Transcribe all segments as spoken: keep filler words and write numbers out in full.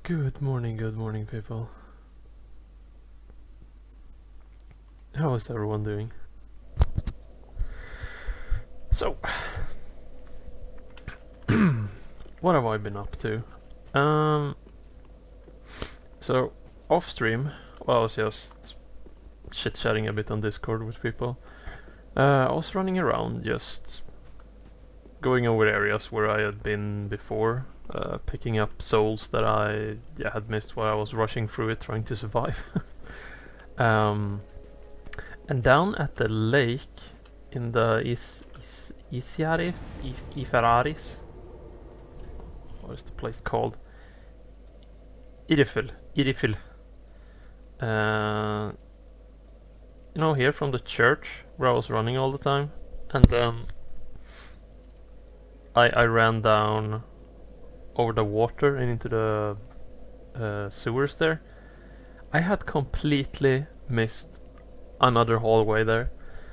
Good morning, good morning, people. How is everyone doing? So, what have I been up to? Um, so, off stream, well, I was just chit-chatting a bit on Discord with people. Uh, I was running around, just going over areas where I had been before, uh, picking up souls that I yeah, had missed while I was rushing through it trying to survive. um, and down at the lake in the Is Is Isiarif, If Iferaris, what is the place called? Irifil, Irifil. Uh, you know, here from the church where I was running all the time, and then I I ran down over the water and into the uh, sewers there. I had completely missed another hallway there.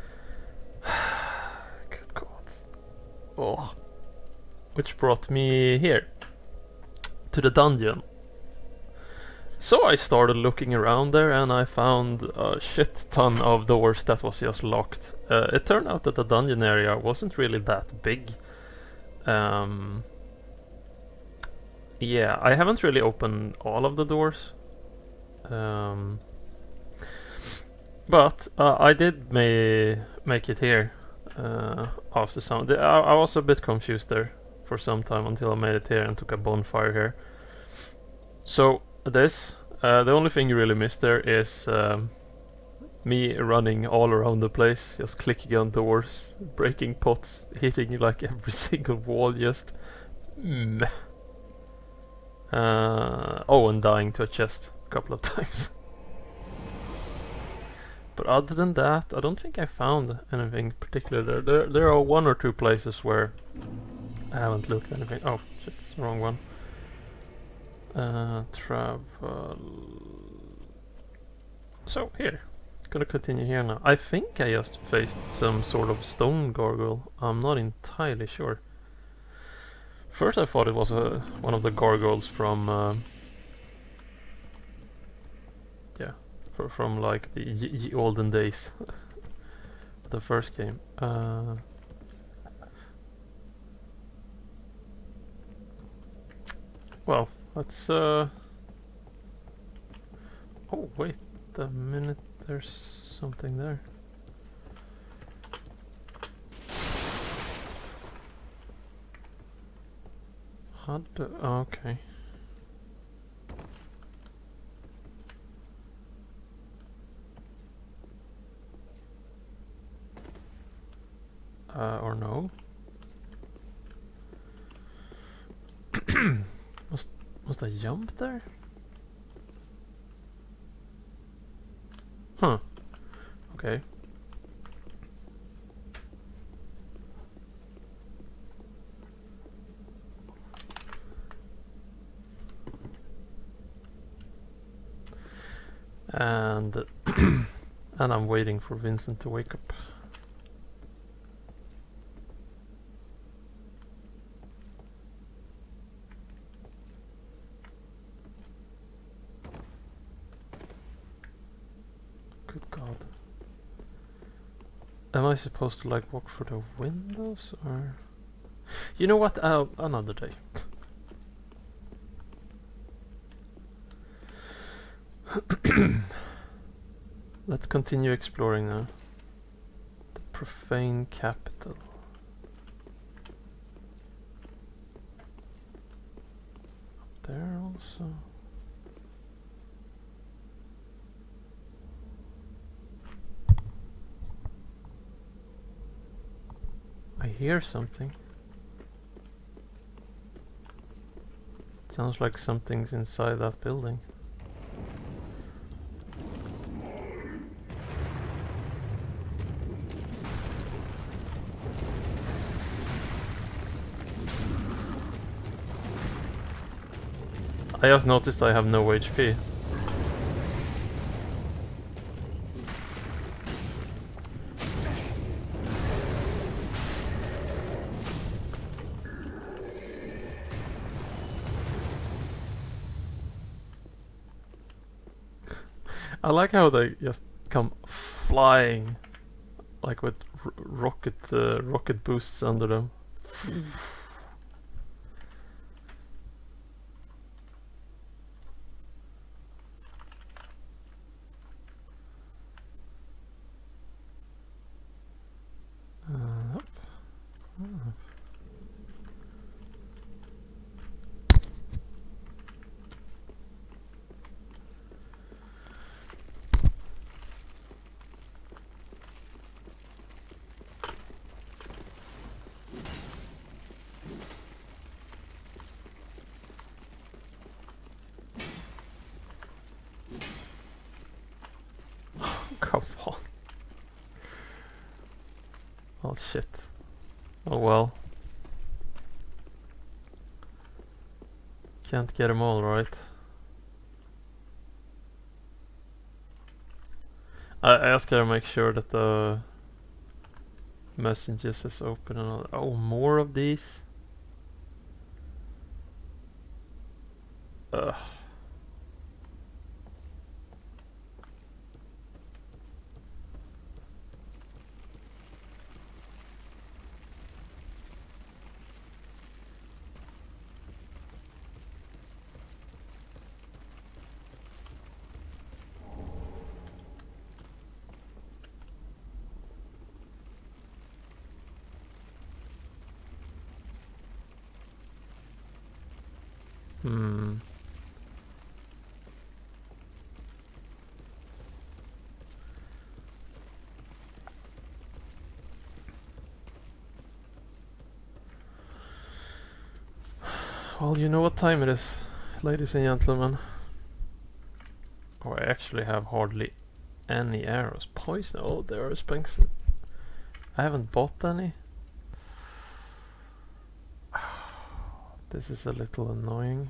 Good God. Oh. Which brought me here, to the dungeon. So I started looking around there and I found a shit ton of doors that was just locked. Uh, it turned out that the dungeon area wasn't really that big. Um, yeah, I haven't really opened all of the doors. Um, but uh, I did ma make it here uh, after some... I, I was a bit confused there for some time until I made it here and took a bonfire here. So this, uh, the only thing you really missed there is um, me running all around the place, just clicking on doors, breaking pots, hitting like every single wall, just meh. Uh, oh, and dying to a chest a couple of times. But other than that, I don't think I found anything particular there. There, there are one or two places where I haven't looked anything. Oh, shit, it's the wrong one. Uh, travel. So here, gonna continue here now. I think I just faced some sort of stone gargoyle. I'm not entirely sure. First I thought it was a, one of the gargoyles from uh, yeah, for, from like the y y olden days, the first game. Uh, well, let's. Uh, oh wait a minute, there's something there. How do, oh, okay. Uh, or no? must must I jump there? Huh. Okay. And and I'm waiting for Vincent to wake up. Good God. Am I supposed to like walk through the windows or? You know what? Uh, another day. Let's continue exploring now. The profane capital. Up there also. I hear something. It sounds like something's inside that building. I just noticed I have no H P. I like how they just come flying, like with r rocket uh, rocket boosts under them. Uh, up. Oh. Come on. Oh shit. Oh well. Can't get them all right. I, I just gotta make sure that the messages is open and all. Oh, more of these? Ugh. Hmm. Well, you know what time it is, ladies and gentlemen. Oh, I actually have hardly any arrows. Poison. Oh, they are expensive. I haven't bought any. This is a little annoying.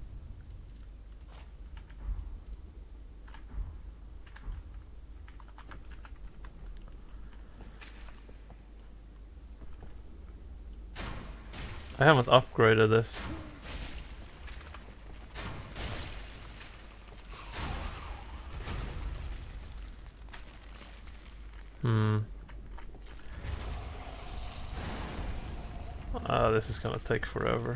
I haven't upgraded this. Hmm. Ah, this is gonna take forever.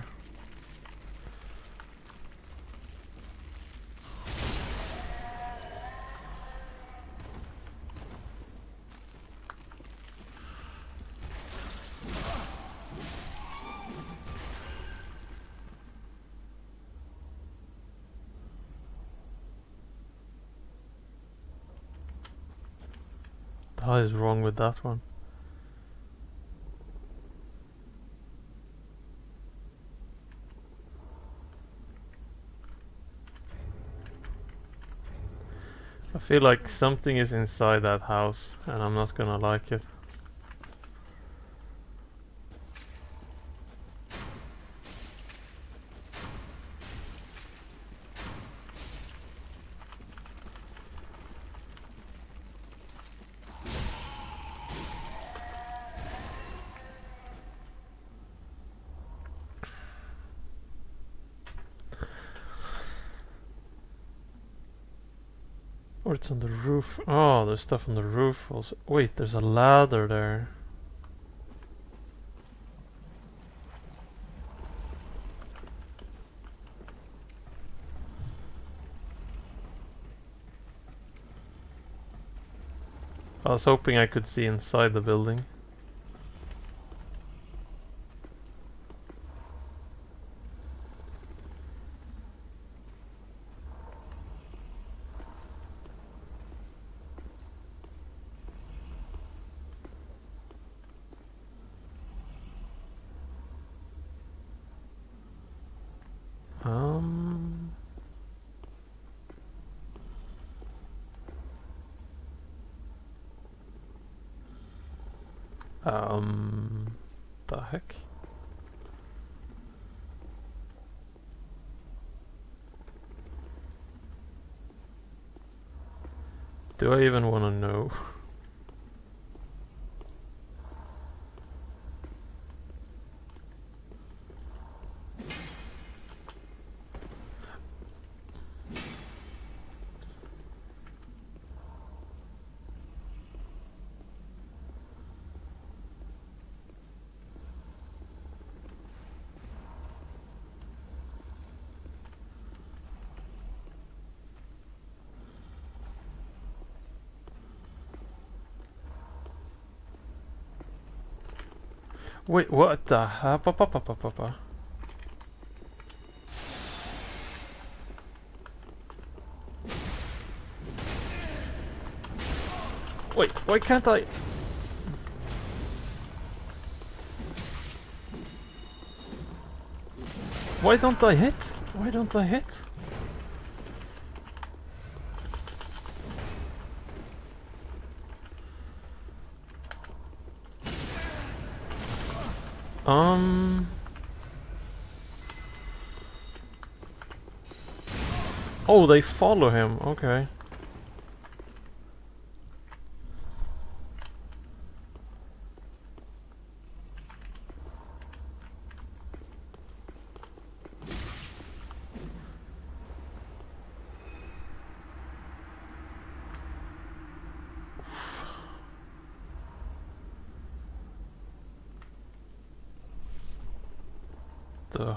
The hell is wrong with that one? I feel like something is inside that house and I'm not gonna like it. Or it's on the roof. Oh, there's stuff on the roof also. Wait, there's a ladder there. I was hoping I could see inside the building. Um... Um... The heck? Do I even want to know? Wait, what the hell? Pa, pa, pa, pa, pa, pa. Wait, why can't I? Why don't I hit? Why don't I hit? Um... Oh, they follow him, okay. Duh.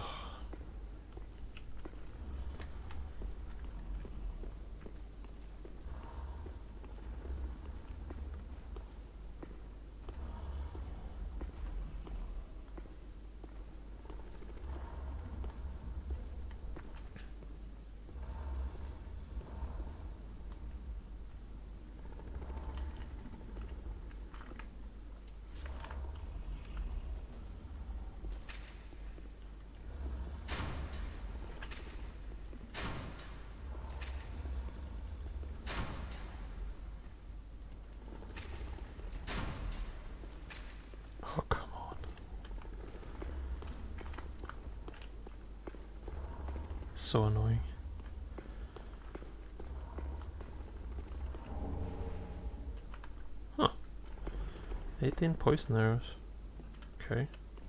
Oh, come on. So annoying. Huh. eighteen poison arrows. Okay.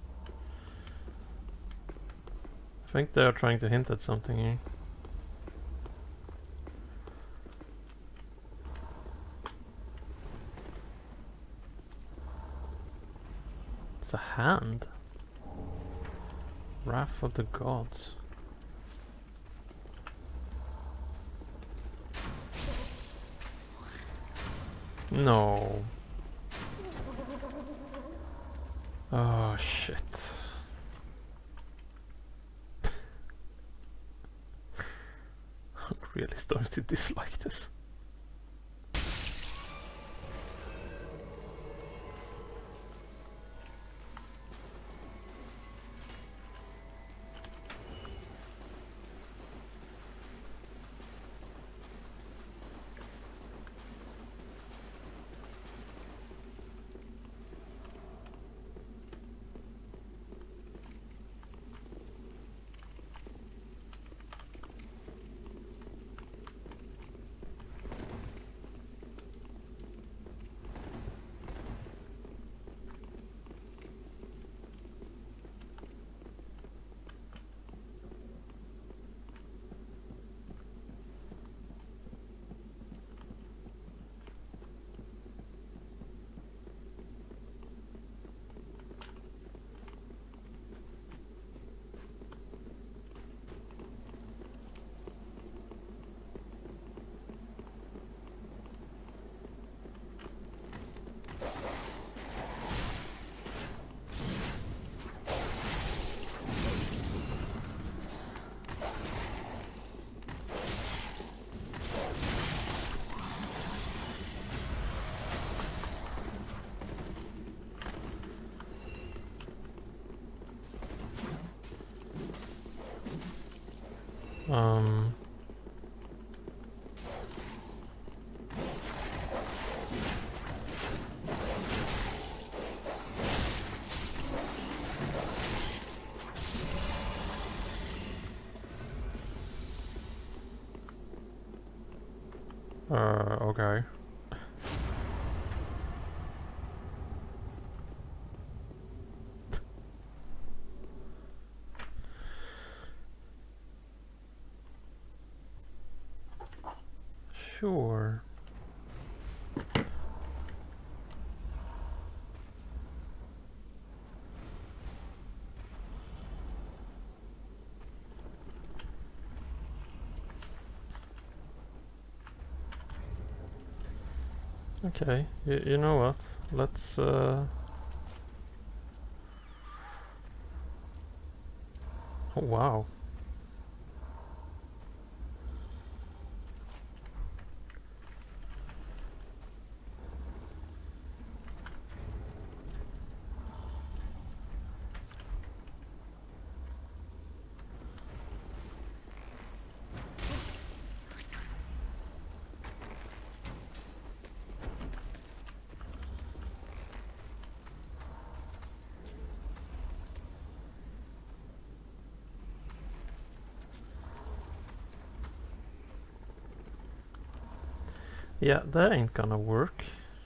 I think they are trying to hint at something here. It's a hand. Wrath of the Gods. No. Oh shit. I'm really starting to dislike this. Um... Uh, okay. Sure. Okay, y you know what? Let's uh Oh, wow. Yeah, that ain't gonna work.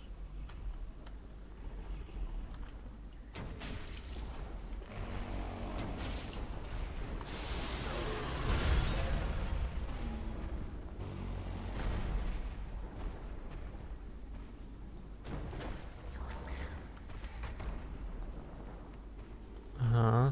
Uh-huh.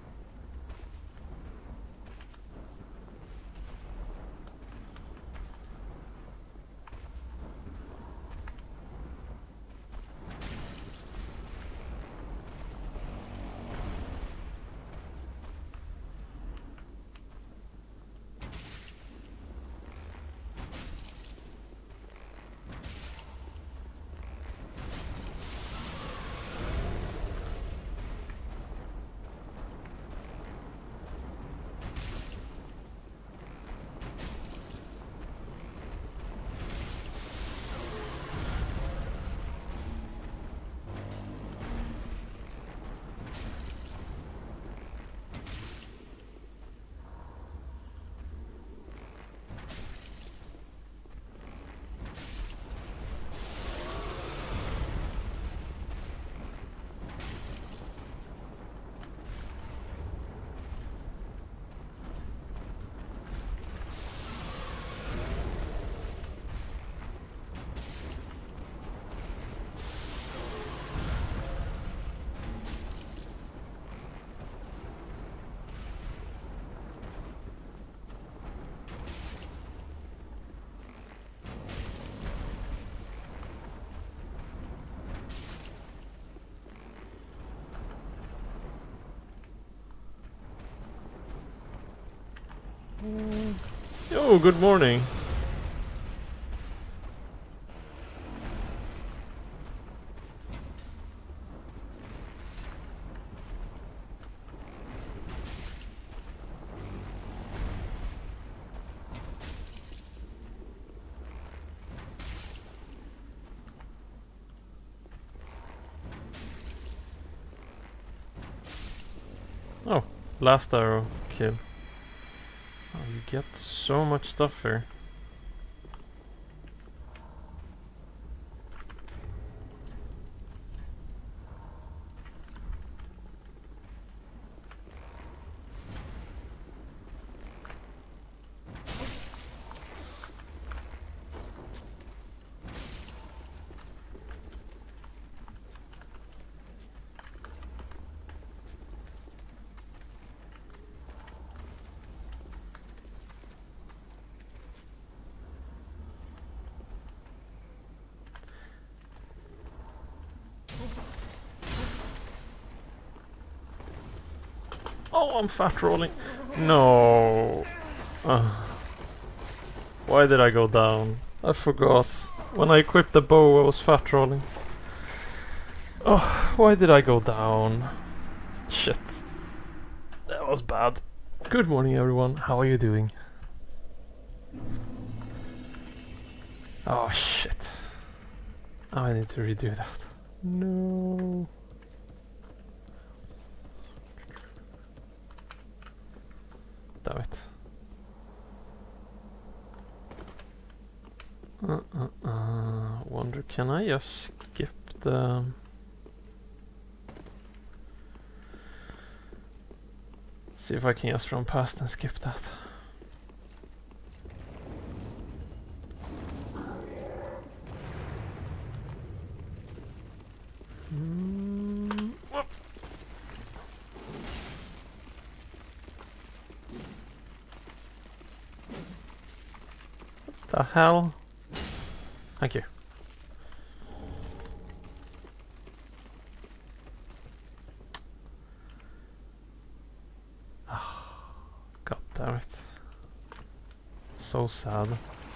Oh, good morning. Oh, last arrow kill. Oh, you get so much stuff here. Oh, I'm fat rolling. No. Uh, why did I go down? I forgot. When I equipped the bow, I was fat rolling. Oh, why did I go down? Shit. That was bad. Good morning, everyone. How are you doing? Oh, shit. I need to redo that. No. Damn it. Uh, uh, uh. Wonder, can I just skip the... See if I can just run past and skip that. Mm, whoop. What the hell? Thank you. Damn it. So sad.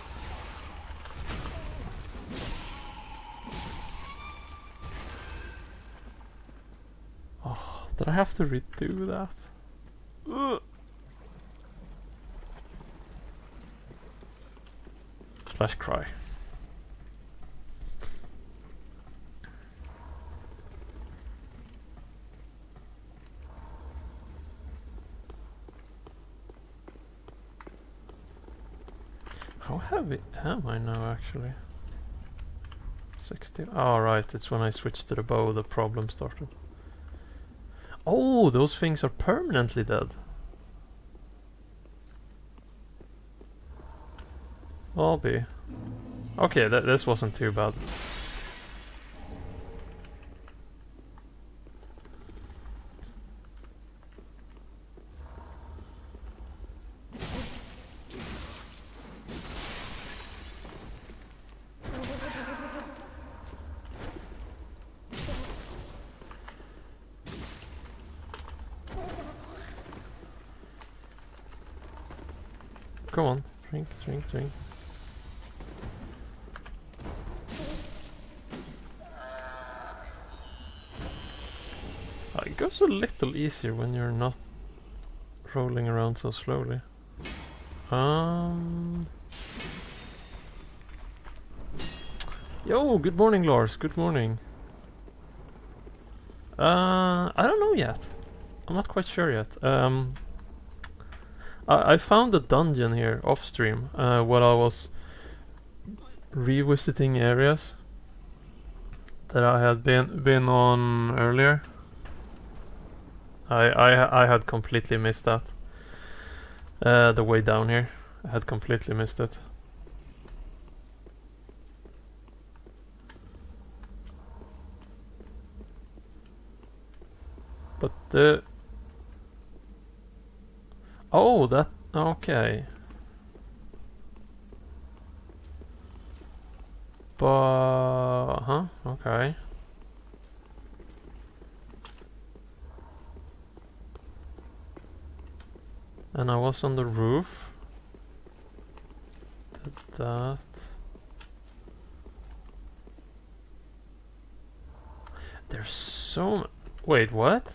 Oh, did I have to redo that? Ugh. Slash cry. How heavy am I now actually? sixty. Oh right, it's when I switched to the bow the problem started. Oh, those things are permanently dead. I'll be. Okay, th this wasn't too bad. Come on, drink, drink, drink. Uh, it goes a little easier when you're not rolling around so slowly. Um. Yo, good morning, Lars. Good morning. Uh, I don't know yet. I'm not quite sure yet. Um. I, I found a dungeon here off stream uh, while I was revisiting areas that I had been been on earlier. I I I had completely missed that. Uh, the way down here, I had completely missed it. But the oh, that okay. But huh? Okay. And I was on the roof. Did that. There's so. Wait, what?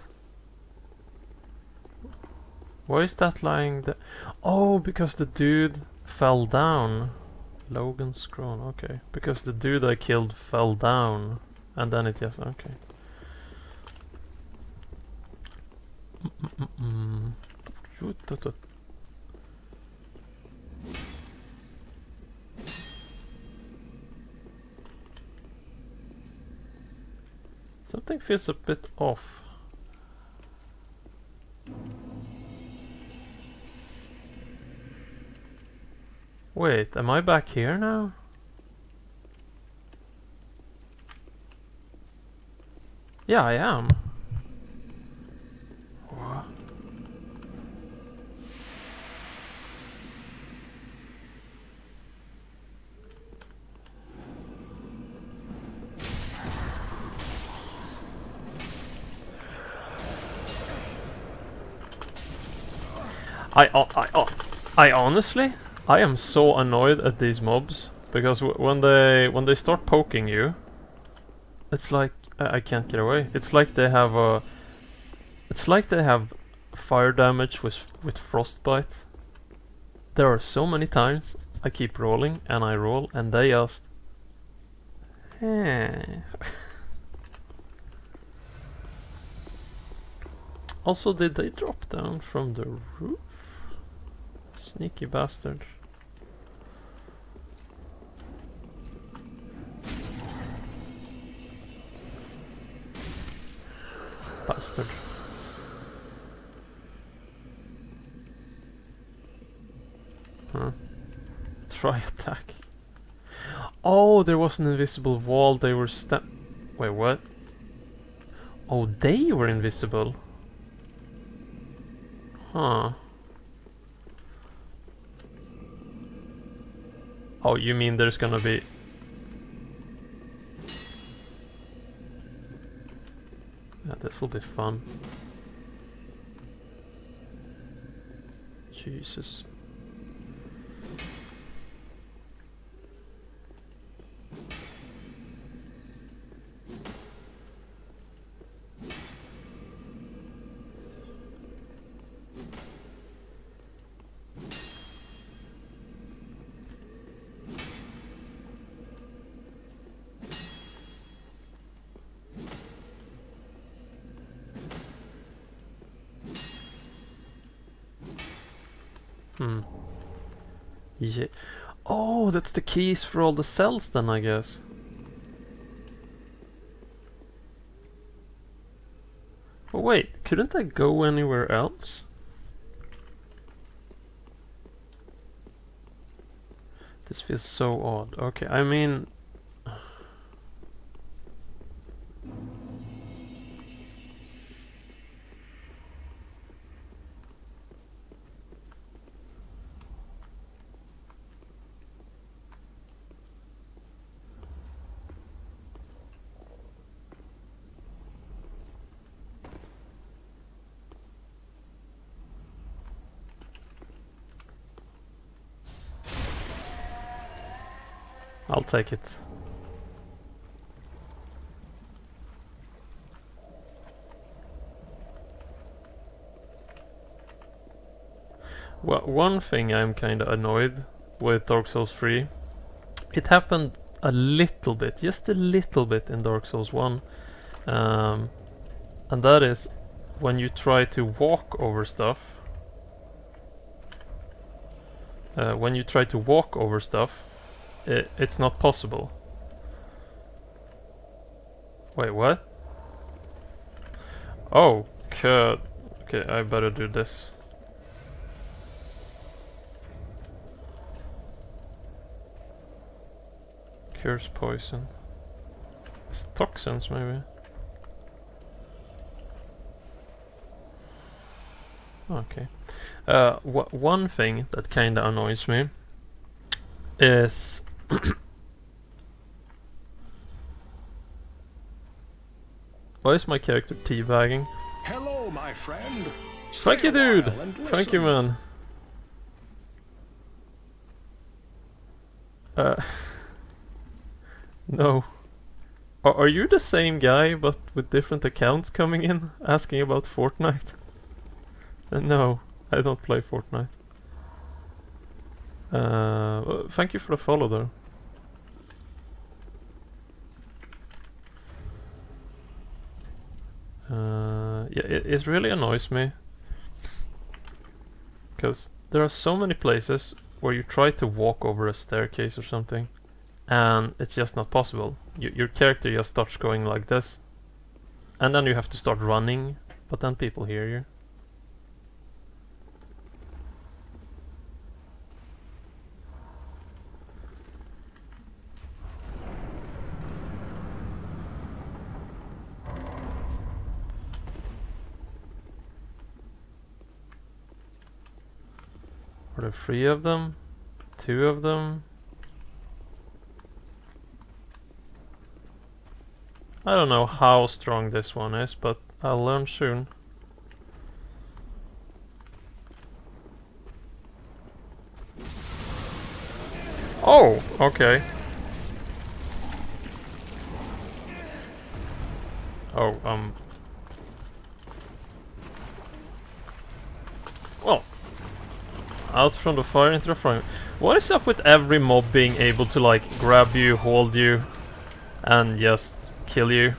Why is that lying there? Oh, because the dude fell down. Logan Scrone, okay. Because the dude I killed fell down. And then it just, okay. Mm-mm-mm. Something feels a bit off. Wait, am I back here now? Yeah, I am. What? I, I, I, I honestly, I am so annoyed at these mobs because w when they when they start poking you, it's like I, I can't get away. It's like they have a, it's like they have fire damage with with frostbite. There are so many times I keep rolling and I roll and they just. Eh. Also, did they drop down from the roof? Sneaky bastard. Bastard. Huh. Try attack. Oh, there was an invisible wall. They were sta- Wait, what? Oh, they were invisible. Huh. Oh, you mean there's gonna be... Yeah, this'll be fun. Jesus. Hmm. Yeah. Oh, that's the keys for all the cells then, I guess. Oh wait, couldn't I go anywhere else? This feels so odd. Okay, I mean... I'll take it. Well, one thing I'm kinda annoyed with Dark Souls three, it happened a little bit, just a little bit in Dark Souls one, um, and that is when you try to walk over stuff, uh, when you try to walk over stuff, it, it's not possible. Wait, what? Oh, okay, okay, I better do this. Cures poison. It's toxins, maybe. Okay. Uh, wh one thing that kinda annoys me is why is my character teabagging? Hello, my friend. Thank you, dude. Thank you, man. Uh, no. Are, are you the same guy but with different accounts coming in asking about Fortnite? Uh, no, I don't play Fortnite. Uh, well, thank you for the follow though. Uh, yeah, it, it really annoys me. Because there are so many places where you try to walk over a staircase or something and it's just not possible. You, your character just starts going like this. And then you have to start running, but then people hear you. Are there three of them? Two of them? I don't know how strong this one is, but I'll learn soon. Oh, okay. Oh, um... well... out from the fire into the fire. What is up with every mob being able to like grab you, hold you, and just kill you?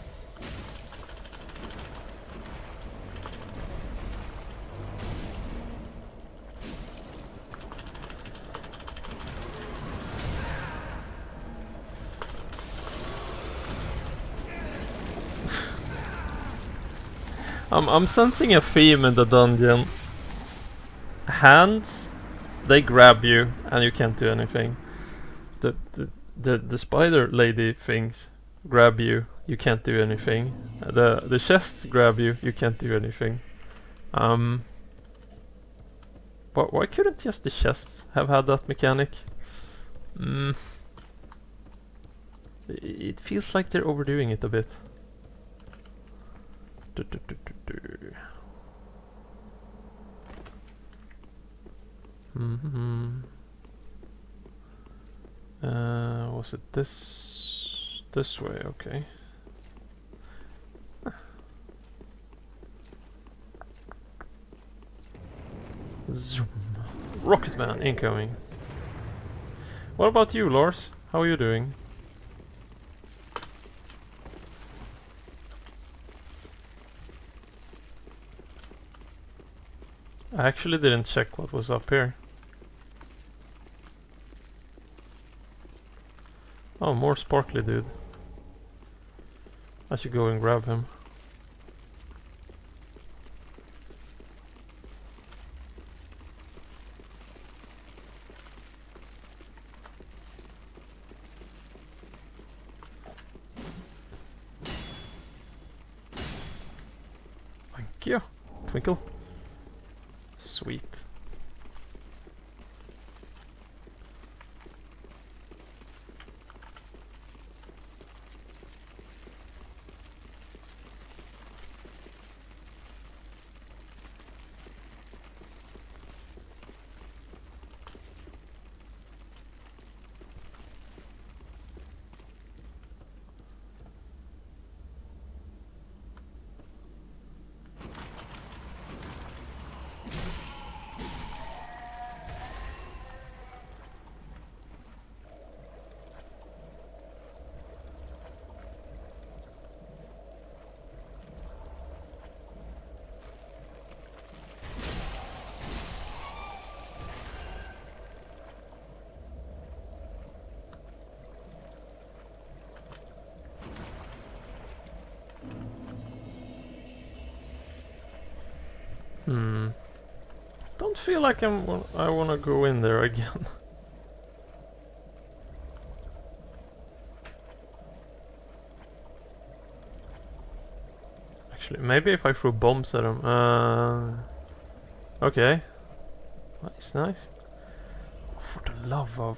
I'm I'm sensing a theme in the dungeon. Hands, they grab you and you can't do anything. The the the, the spider lady things grab you, you can't do anything. The the chests grab you, you can't do anything. Um but why couldn't just the chests have had that mechanic? Mm. It feels like they're overdoing it a bit. Du, du, du, du, du. Mm-hmm. Uh, was it this this way? Okay. Zoom. Rocketman incoming. What about you, Lars? How are you doing? I actually didn't check what was up here. Oh, more sparkly dude. I should go and grab him. Thank you, Twinkle. Sweet. Hmm. Don't feel like I'm. I want to go in there again. Actually, maybe if I throw bombs at him. Uh. Okay. Nice, nice. For the love of.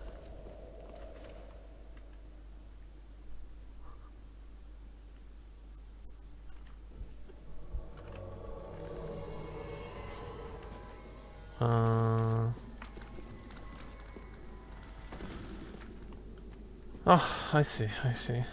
Uh. Oh, I see, I see.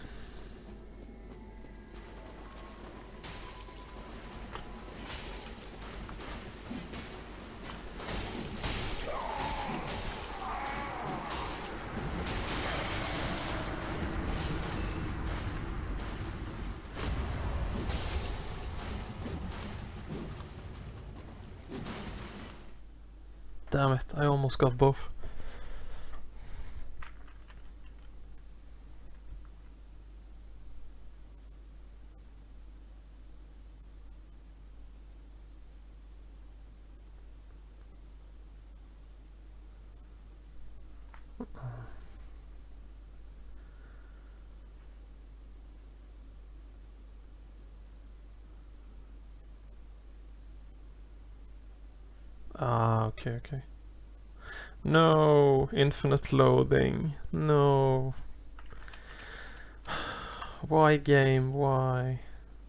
Damn it, I almost got both. Ah, okay, okay. No, infinite loading. No. Why, game? Why?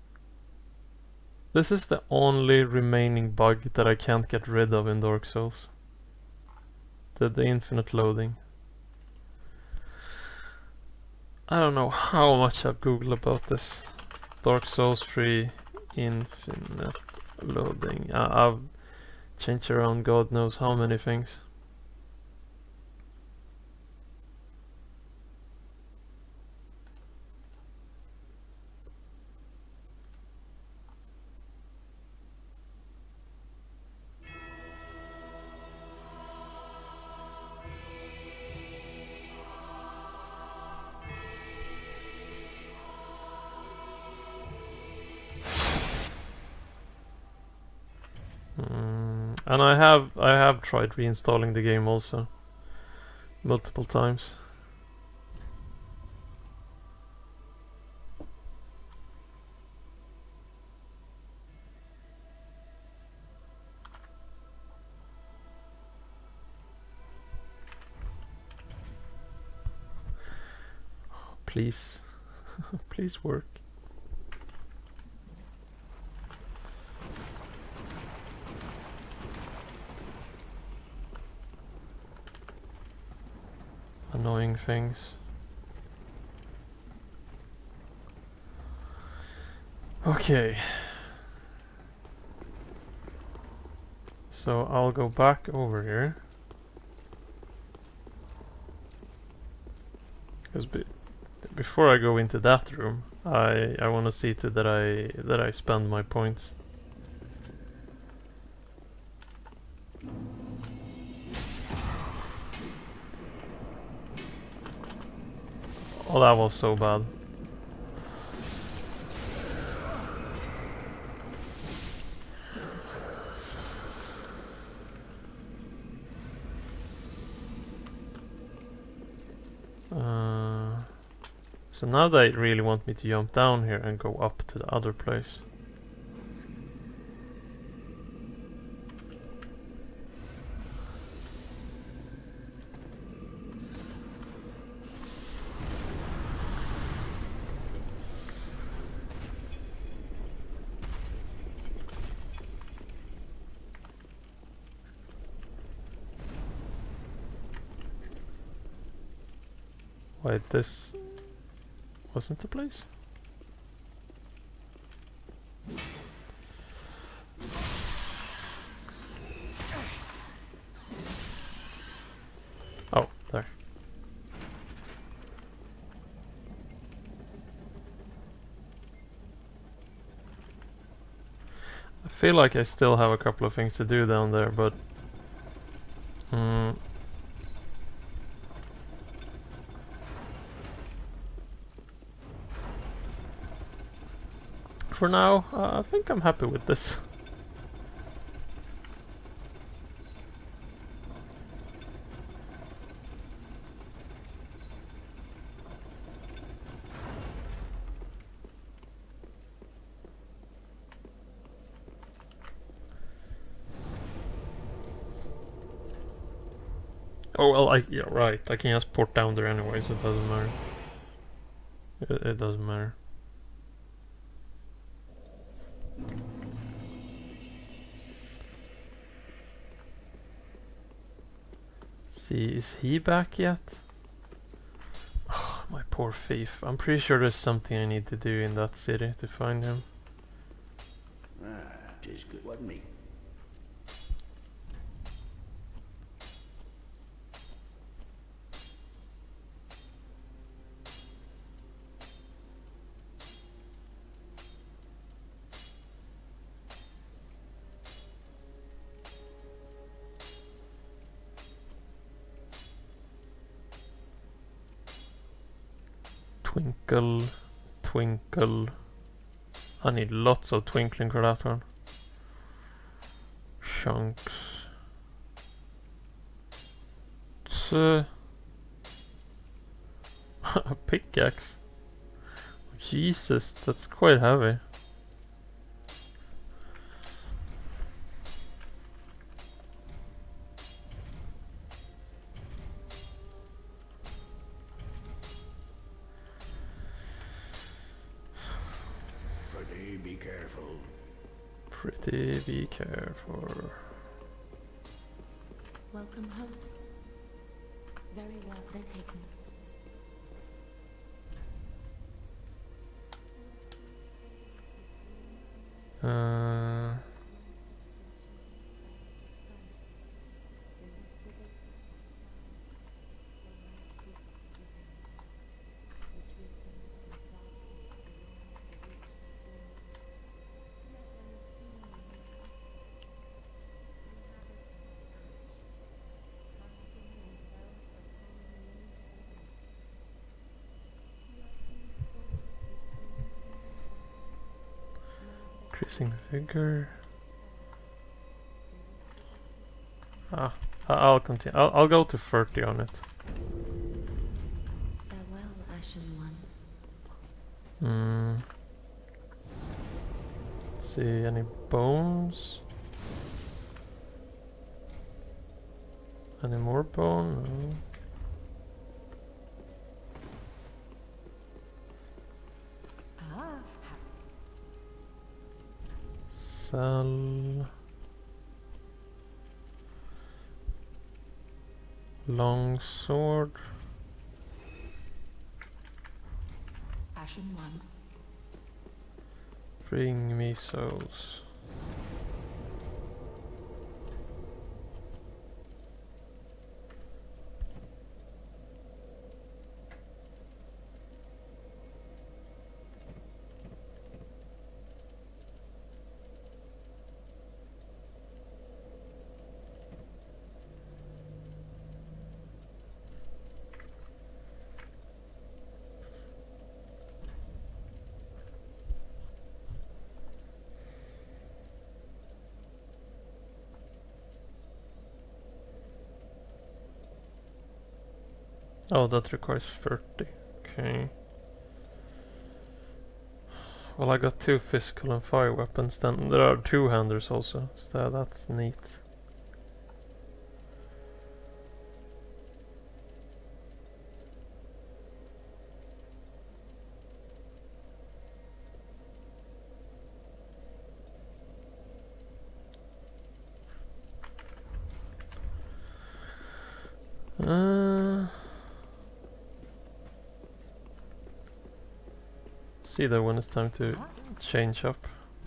This is the only remaining bug that I can't get rid of in Dark Souls. The, the infinite loading. I don't know how much I've googled about this. Dark Souls three infinite loading. I, I've changed around God knows how many things. Mm, and I have I have tried reinstalling the game also multiple times. Please, please work. annoying things. Okay. So I'll go back over here. Because be before I go into that room, I I want to see to that I that I spend my points. Oh, that was so bad. Uh, so now they really want me to jump down here and go up to the other place. Wait, this wasn't the place? Oh, there. I feel like I still have a couple of things to do down there, but... Mm, for now, uh, I think I'm happy with this. Oh well, I yeah right. I can just port down there anyway, so it doesn't matter. It, it doesn't matter. See, is he back yet? Oh, my poor thief. I'm pretty sure there's something I need to do in that city to find him. Ah, tis good, wasn't me? Twinkle, twinkle. I need lots of twinkling for that one. Chunks. Uh, a pickaxe. Jesus, that's quite heavy. Pretty be careful. Pretty be careful. Welcome home. Very well taken. Uh, increasing vigor. Ah, I- I'll continue. I'll, I'll go to thirty on it. Farewell, Ashen One. Hmm. Let's see, any bones? Any more bone? No. Sell. Long sword. Ashen one. Bring me souls. Oh, that requires thirty. Okay. Well, I got two physical and fire weapons then. There are two-handers also, so that's neat. Uh, see though when it's time to change up.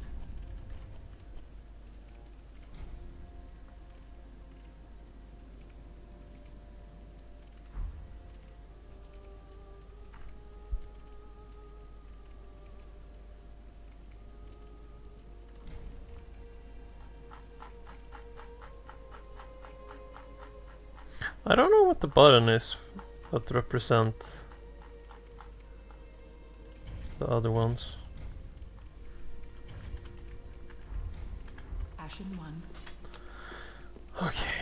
I don't know what the button is that represent the other ones. Ashen one. Okay.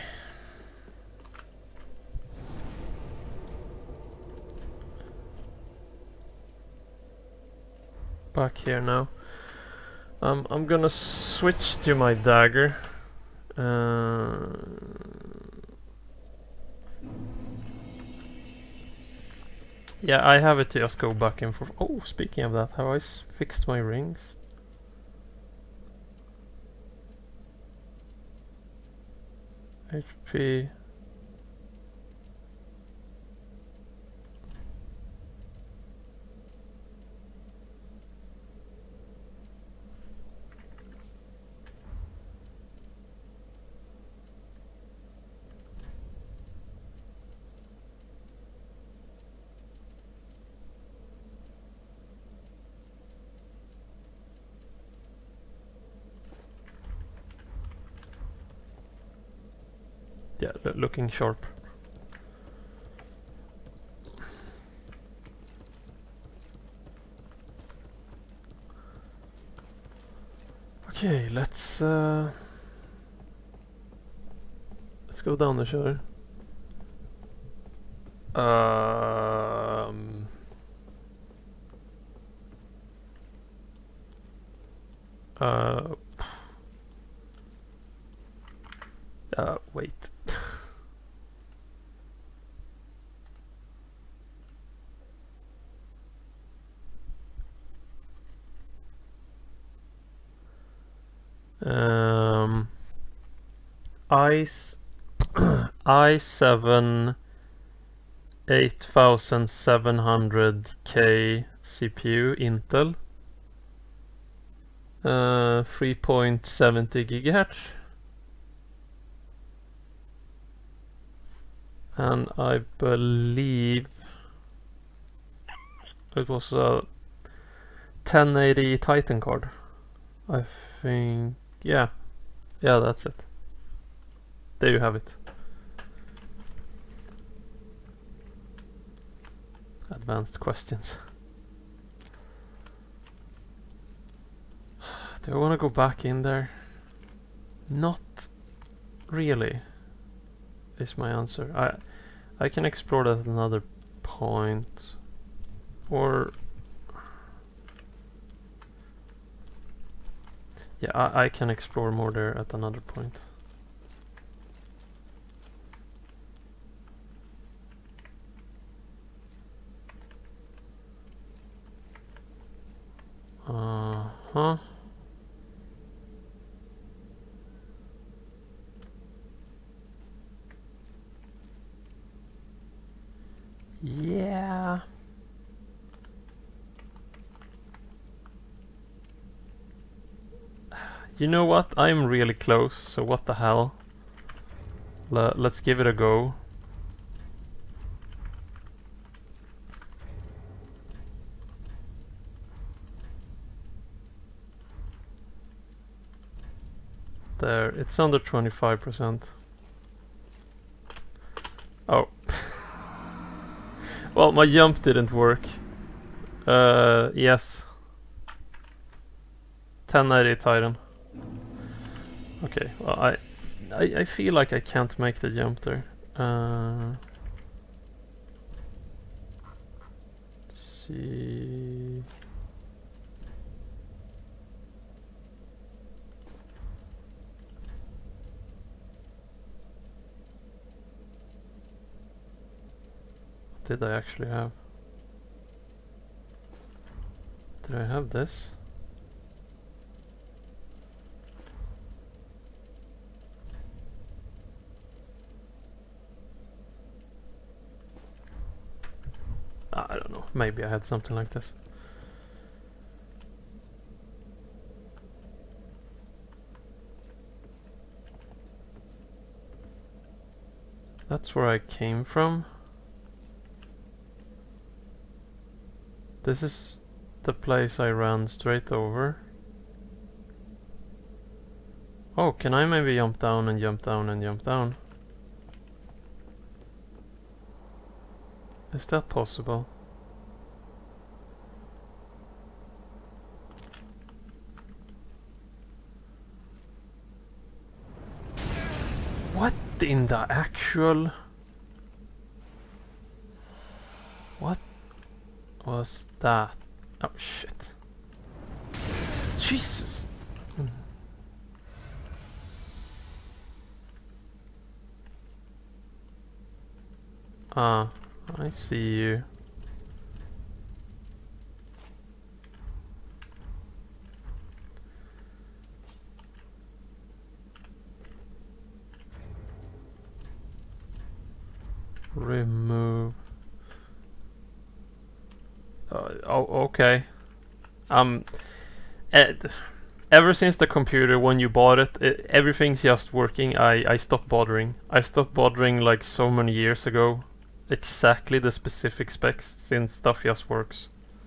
Back here now. Um, I'm gonna switch to my dagger. Uh, yeah, I have it to just go back and forth. Oh, speaking of that, have I s fixed my rings? H P. Yeah, lo- looking sharp. Okay, let's uh, let's go down the shore. Um, uh, uh, wait. Um, i s- i seven eight thousand seven hundred K C P U Intel, uh, three point seven zero gigahertz, and I believe it was a ten eighty Titan card. I think, yeah, yeah, that's it. There you have it. Advanced questions. Do I want to go back in there? Not really, is my answer. I I can explore that at another point, or yeah, I, I can explore more there at another point. Uh huh. Yeah. You know what? I'm really close, so what the hell? L let's give it a go. There, it's under twenty-five percent. Oh. Well, my jump didn't work. Uh, yes. ten ninety Titan. Okay, well, I, I, I feel like I can't make the jump there. Uh, let's see. What did I actually have? Did I have this? I don't know, maybe I had something like this. That's where I came from. This is the place I ran straight over. Oh, can I maybe jump down and jump down and jump down? Is that possible? What in the actual... What was that? Oh shit. Jesus! Mm. Ah. I see you. Remove. Uh, oh, okay. Um, Ed, ever since the computer, when you bought it, it, everything's just working. I I stopped bothering. I stopped bothering like so many years ago. Exactly the specific specs, since stuff just works.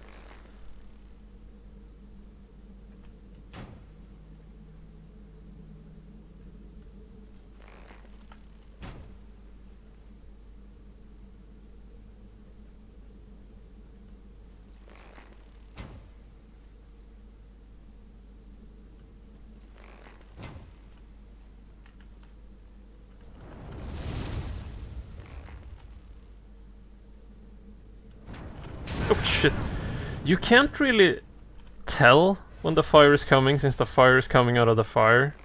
Oh shit. You can't really tell when the fire is coming, since the fire is coming out of the fire.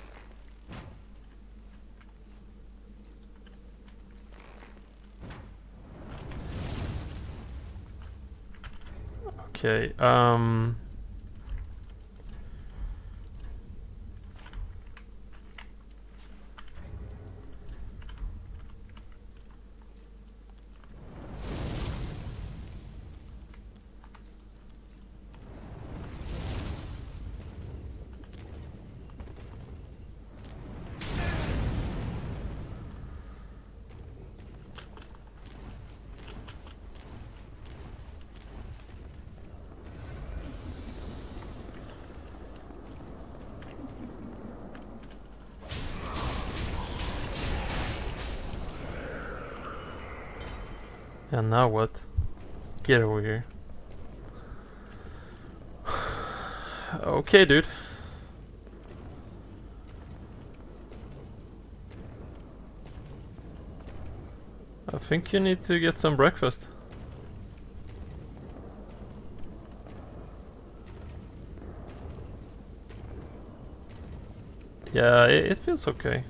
Okay, um... and now what? Get over here. Okay, dude. I think you need to get some breakfast. Yeah, it, it feels okay.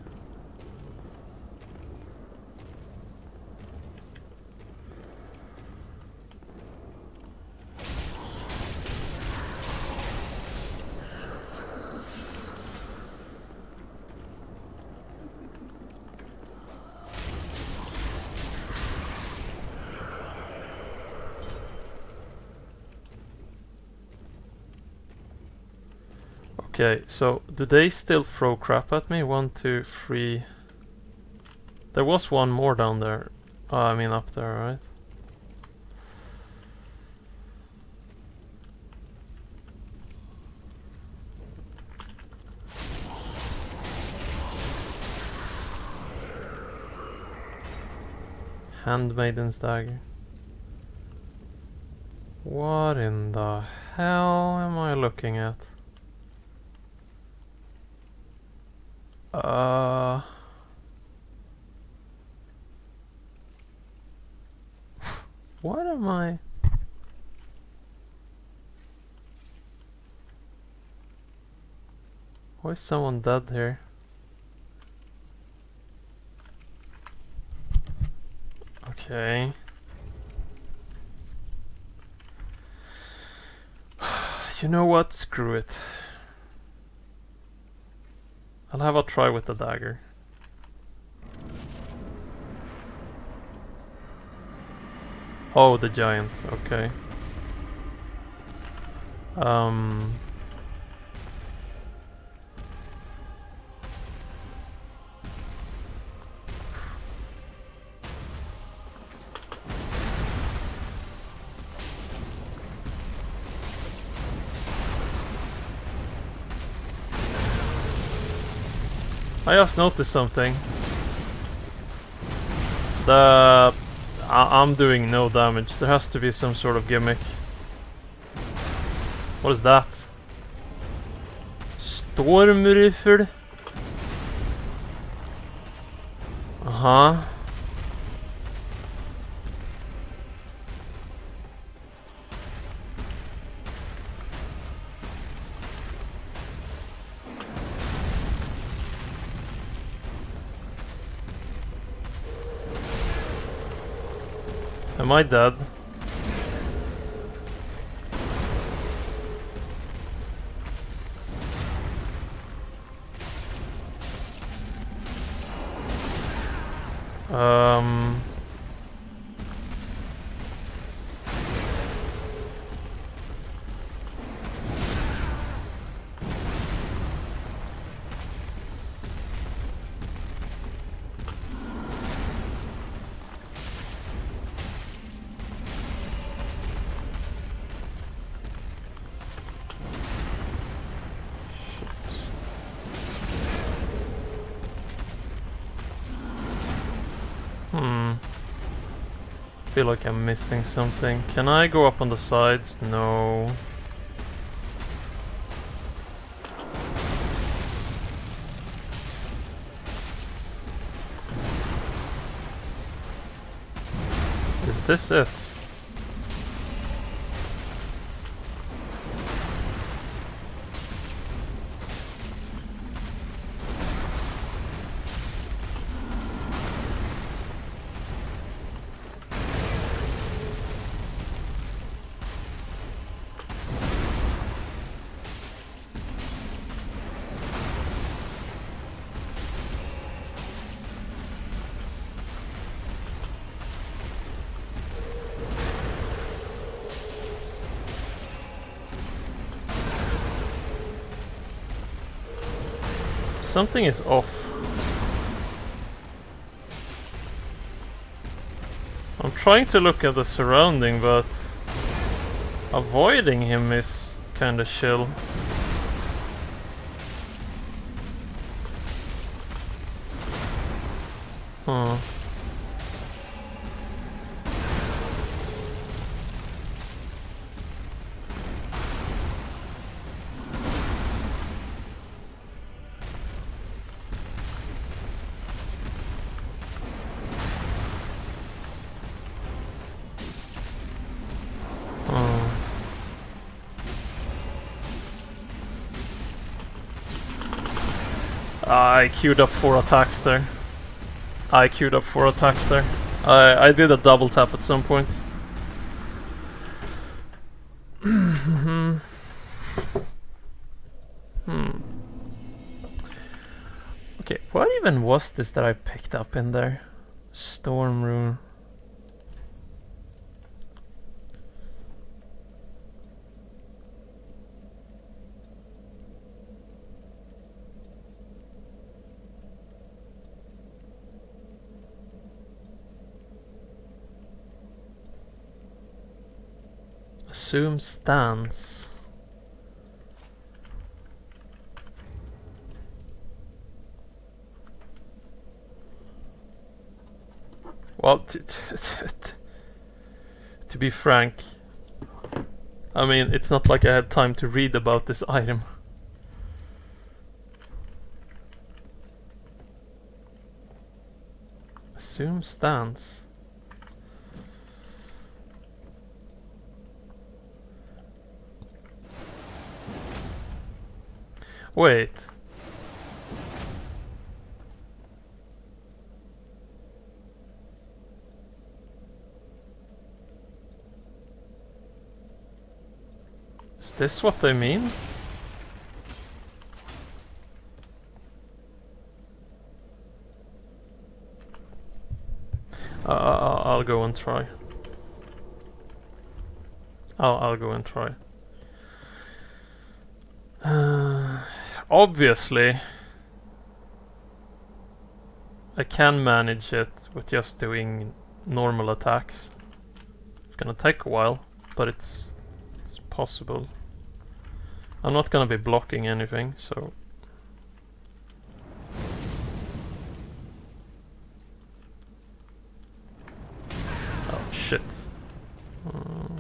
Okay, so do they still throw crap at me? One, two, three. There was one more down there. Oh, I mean up there, right? Handmaiden's dagger. What in the hell am I looking at? Uh... What am I... Why is someone dead here? Okay. You know what? Screw it. I'll have a try with the dagger. Oh, the giant. Okay. Um... I just noticed something. The... I I'm doing no damage. There has to be some sort of gimmick. What is that? Storm rifle? Uh-huh. Am I dead? Um... Hmm. Feel like I'm missing something. Can I go up on the sides? No. Is this it? Something is off. I'm trying to look at the surrounding, but avoiding him is kinda chill. Huh. I queued up four attacks there. I queued up four attacks there. I I did a double tap at some point. hmm. Okay, what even was this that I picked up in there? Storm rune. Assume stance. Well, t t t to be frank, I mean, it's not like I had time to read about this item. Assume stance. Wait. Is this what they mean? Uh, I'll, I'll go and try. I'll, I'll go and try. Uh, obviously, I can manage it with just doing normal attacks. It's gonna take a while, but it's, it's possible. I'm not gonna be blocking anything, so... Oh shit. Um...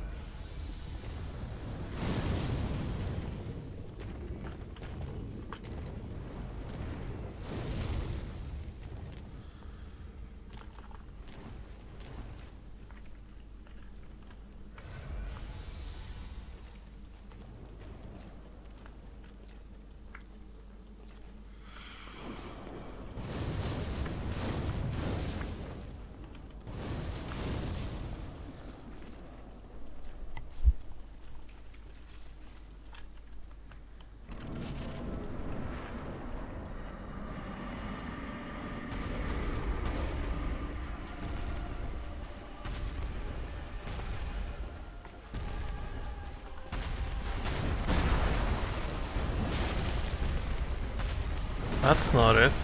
That's not it.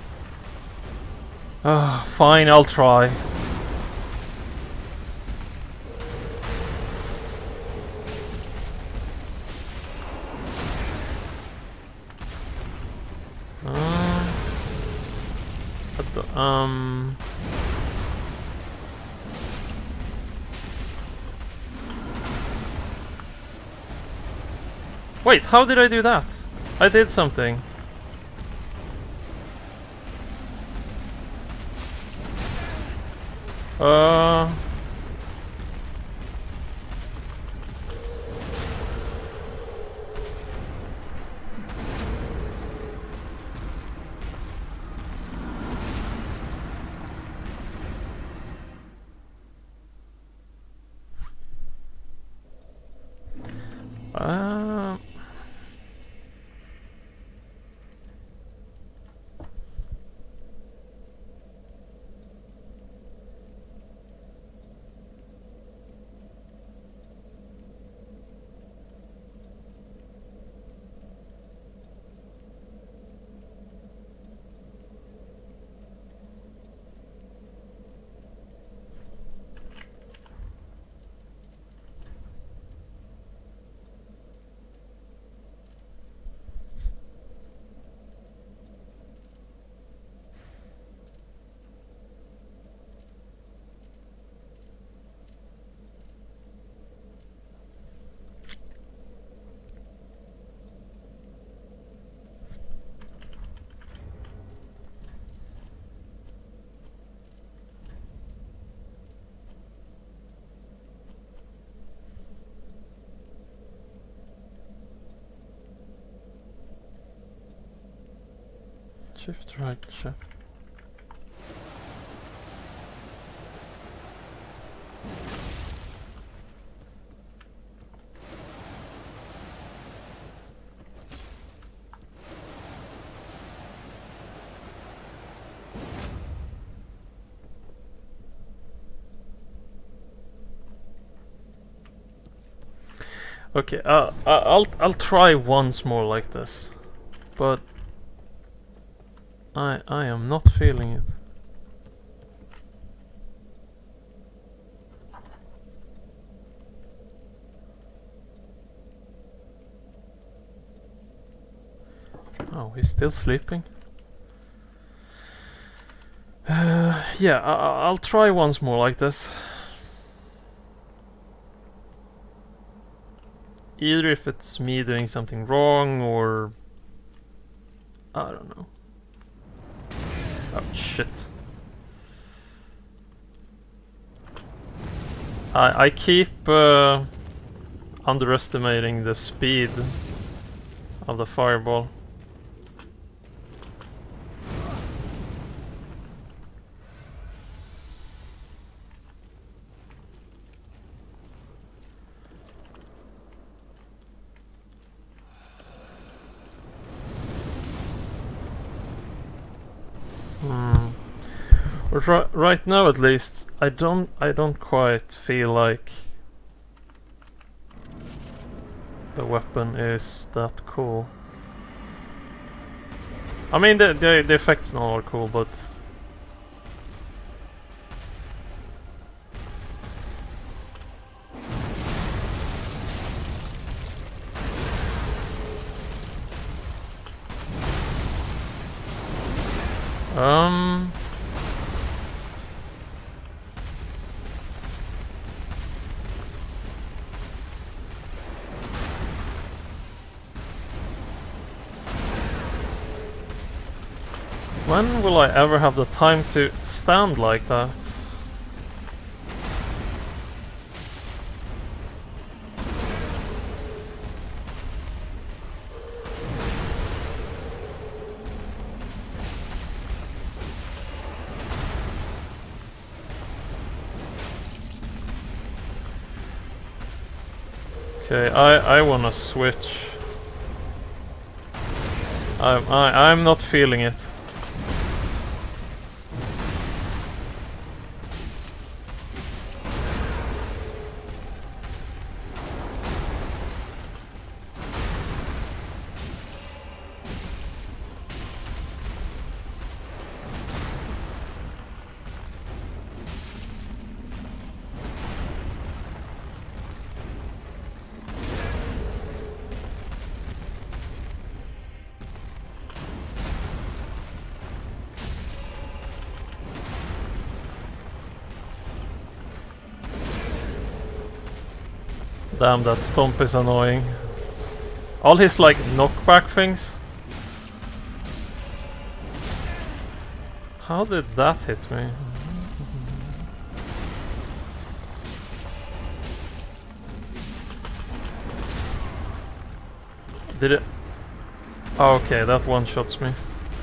Ah, uh, fine, I'll try. Uh, but the, um... Wait, how did I do that? I did something. Uh... Uh... Shift right, shift. Okay, uh, I'll I'll try once more like this, but I I am not feeling it. Oh, he's still sleeping. Uh, yeah, I I'll try once more like this. Either if it's me doing something wrong or... I don't know. Oh shit. I, I keep uh, underestimating the speed of the fireball. Hmm. But ri right now, at least, I don't. I don't quite feel like the weapon is that cool. I mean, the the, the effects and all are cool, but um. When will I ever have the time to stand like that? Okay, I I wanna switch. I'm I I'm not feeling it. Damn, that stomp is annoying. All his like knockback things. How did that hit me? Did it? Oh, okay, that one shots me.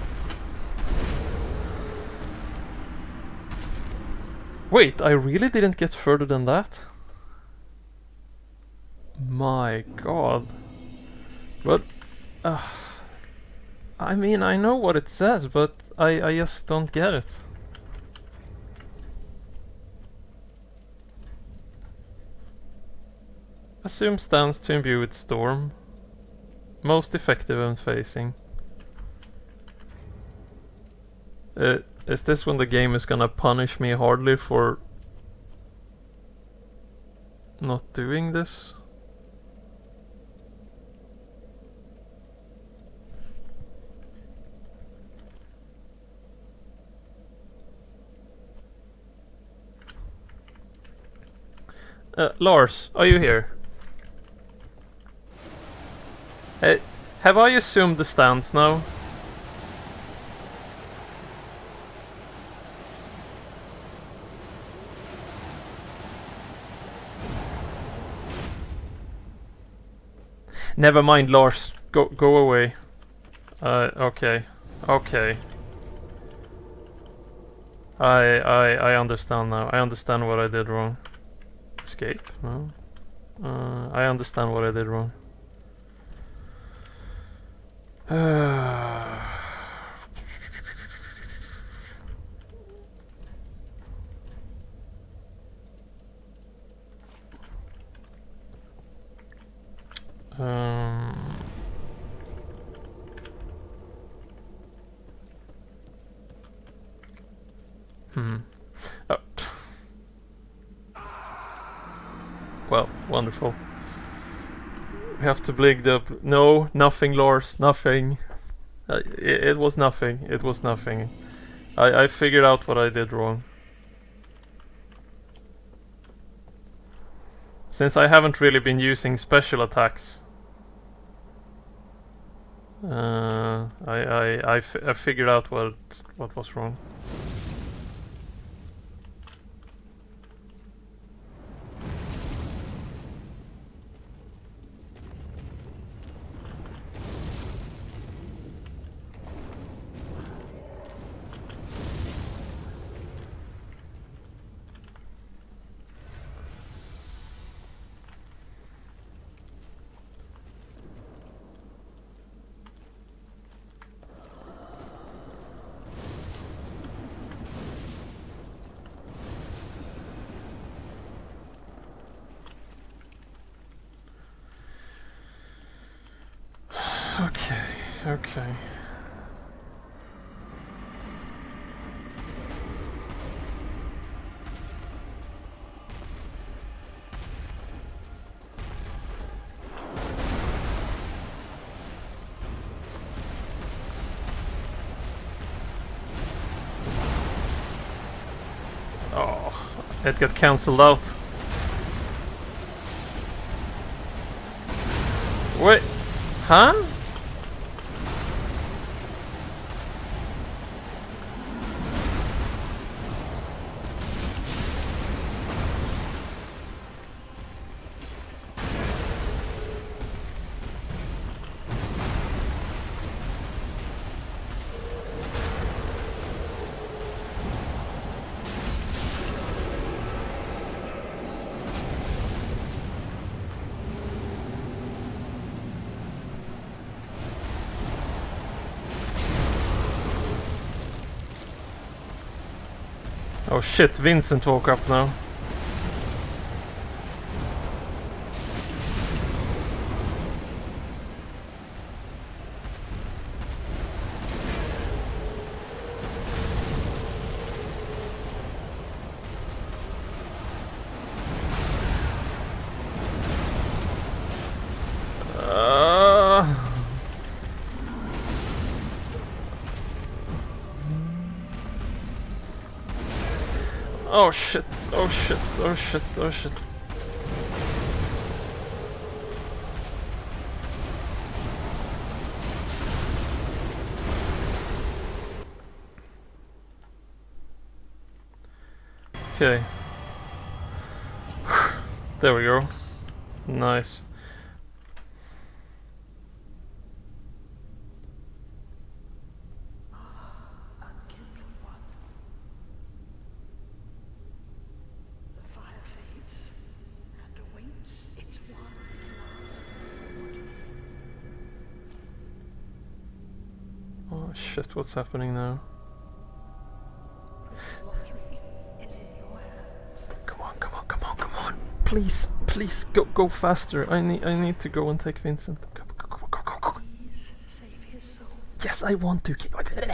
Wait, I really didn't get further than that? My god. But uh, I mean, I know what it says, but I, I just don't get it. Assume stands to imbue with storm. Most effective when facing. Uh, is this when the game is gonna punish me hardly for not doing this? Uh, Lars, are you here? Hey, have I assumed the stance now? Never mind, Lars. Go go away. Uh, okay, okay. I I I understand now. I understand what I did wrong. Escape? No. Uh, I understand what I did wrong. um. Hmm. Oh. Well, wonderful. We have to blink the... No, nothing, Lars, nothing. Uh, it, it was nothing. It was nothing. I, I figured out what I did wrong. Since I haven't really been using special attacks, uh, I, I, I, f I figured out what, what was wrong. Okay, okay. Oh, it got cancelled out. Wait, huh? Oh shit, Vincent woke up now. Uh... Oh shit, oh shit, oh shit, oh shit. Okay. There we go. Nice. Oh shit, what's happening now? Come on, come on, come on, come on. Please, please, go go faster. I need I need to go and take Vincent. Go, go, go, go, go, go. Yes, I want to.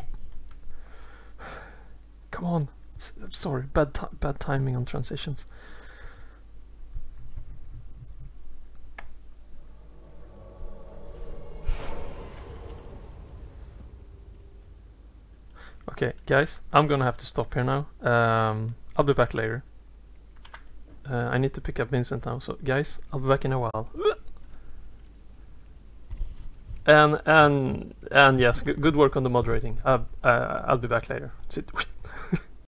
Come on. S sorry, bad ti bad timing on transitions. Okay, guys, I'm gonna have to stop here now. Um, I'll be back later. Uh, I need to pick up Vincent now, so guys, I'll be back in a while. And and and yes, good work on the moderating. Uh, uh, I'll be back later.